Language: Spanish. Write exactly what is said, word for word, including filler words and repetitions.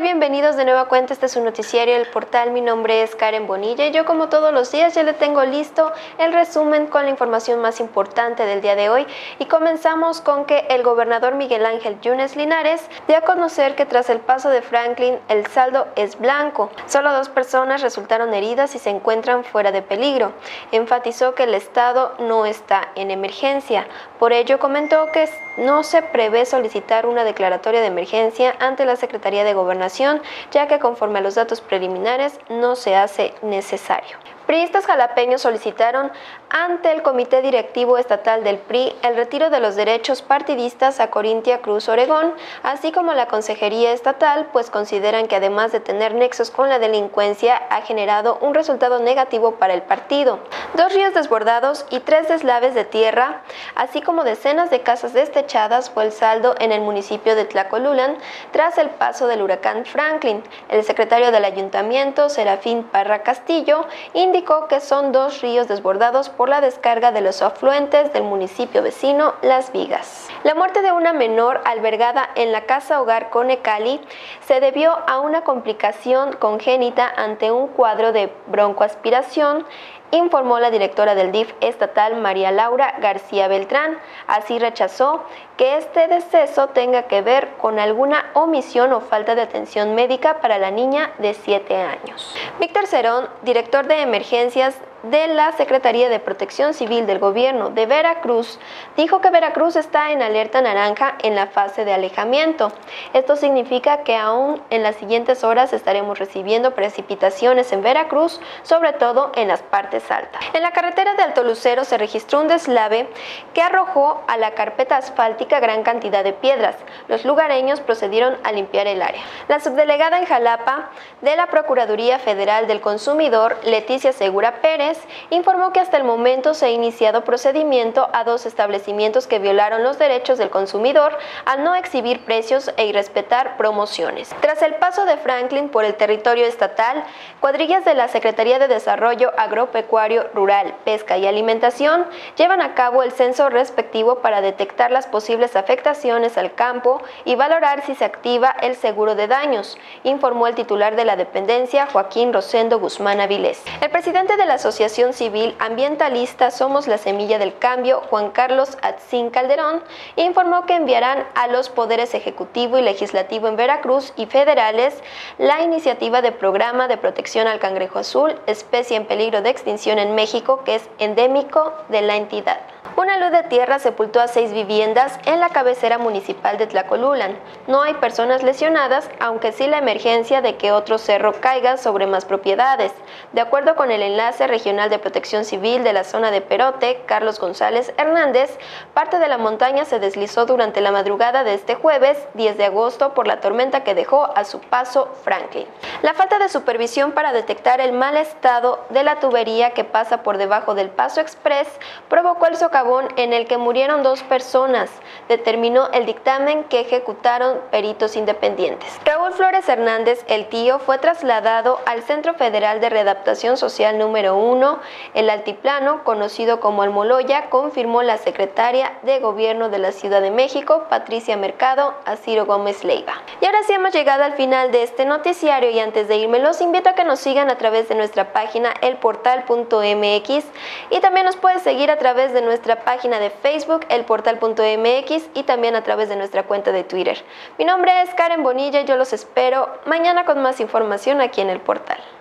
Bienvenidos de nueva cuenta. Este es su noticiario El Portal. Mi nombre es Karen Bonilla y yo, como todos los días, ya le tengo listo el resumen con la información más importante del día de hoy. Y comenzamos con que el gobernador Miguel Ángel Yunes Linares dio a conocer que tras el paso de Franklin el saldo es blanco. Solo dos personas resultaron heridas y se encuentran fuera de peligro. Enfatizó que el estado no está en emergencia. Por ello comentó que no se prevé solicitar una declaratoria de emergencia ante la Secretaría de Gobernación, ya que conforme a los datos preliminares no se hace necesario. Priistas jalapeños solicitaron ante el Comité Directivo Estatal del P R I el retiro de los derechos partidistas a Corintia Cruz Oregón, así como la Consejería Estatal, pues consideran que además de tener nexos con la delincuencia, ha generado un resultado negativo para el partido. Dos ríos desbordados y tres deslaves de tierra, así como decenas de casas destechadas fue el saldo en el municipio de Tlacolulán tras el paso del huracán Franklin. El secretario del Ayuntamiento, Serafín Parra Castillo, indicó que son dos ríos desbordados por la descarga de los afluentes del municipio vecino Las Vigas. La muerte de una menor albergada en la casa hogar Conecali se debió a una complicación congénita ante un cuadro de broncoaspiración, informó la directora del D I F estatal, María Laura García Beltrán. Así rechazó que este deceso tenga que ver con alguna omisión o falta de atención médica para la niña de siete años. Víctor Cerón, director de emergencias de la Secretaría de Protección Civil del Gobierno de Veracruz, dijo que Veracruz está en alerta naranja en la fase de alejamiento. Esto significa que aún en las siguientes horas estaremos recibiendo precipitaciones en Veracruz, sobre todo en las partes altas. En la carretera de Alto Lucero se registró un deslave que arrojó a la carpeta asfáltica gran cantidad de piedras. Los lugareños procedieron a limpiar el área. La subdelegada en Jalapa de la Procuraduría Federal del Consumidor, Leticia Segura Pérez, informó que hasta el momento se ha iniciado procedimiento a dos establecimientos que violaron los derechos del consumidor al no exhibir precios e irrespetar promociones. Tras el paso de Franklin por el territorio estatal, cuadrillas de la Secretaría de Desarrollo Agropecuario, Rural, Pesca y Alimentación llevan a cabo el censo respectivo para detectar las posibles afectaciones al campo y valorar si se activa el seguro de daños, informó el titular de la dependencia, Joaquín Rosendo Guzmán Avilés. El presidente de la Asociación Civil Ambientalista Somos la Semilla del Cambio, Juan Carlos Atzin Calderón, informó que enviarán a los poderes ejecutivo y legislativo en Veracruz y federales la iniciativa de programa de protección al cangrejo azul, especie en peligro de extinción en México, que es endémico de la entidad. Una luz de tierra sepultó a seis viviendas en la cabecera municipal de Tlacolulán. No hay personas lesionadas, aunque sí la emergencia de que otro cerro caiga sobre más propiedades. De acuerdo con el enlace regional de protección civil de la zona de Perote, Carlos González Hernández, parte de la montaña se deslizó durante la madrugada de este jueves, diez de agosto, por la tormenta que dejó a su paso Franklin. La falta de supervisión para detectar el mal estado de la tubería que pasa por debajo del Paso Express provocó el socavón en el que murieron dos personas, determinó el dictamen que ejecutaron peritos independientes. Raúl Flores Hernández, el tío, fue trasladado al Centro Federal de Readaptación Social número uno, el Altiplano, conocido como Almoloya, confirmó la secretaria de Gobierno de la Ciudad de México, Patricia Mercado, a Ciro Gómez Leiva. Y ahora sí hemos llegado al final de este noticiario y antes de irme los invito a que nos sigan a través de nuestra página el portal punto m x y también nos puedes seguir a través de nuestra página de Facebook, el portal punto m x, y también a través de nuestra cuenta de Twitter. Mi nombre es Karen Bonilla y yo los espero mañana con más información aquí en El Portal.